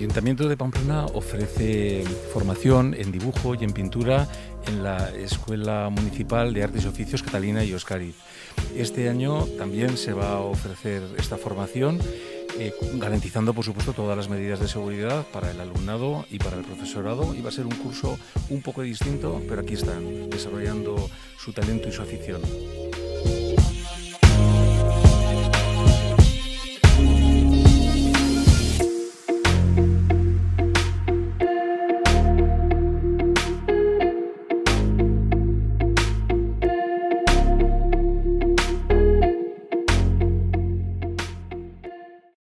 Ayuntamiento de Pamplona ofrece formación en dibujo y en pintura en la Escuela Municipal de Artes y Oficios Catalina y Oscariz. Este año también se va a ofrecer esta formación, garantizando, por supuesto, todas las medidas de seguridad para el alumnado y para el profesorado. Y va a ser un curso un poco distinto, pero aquí están, desarrollando su talento y su afición.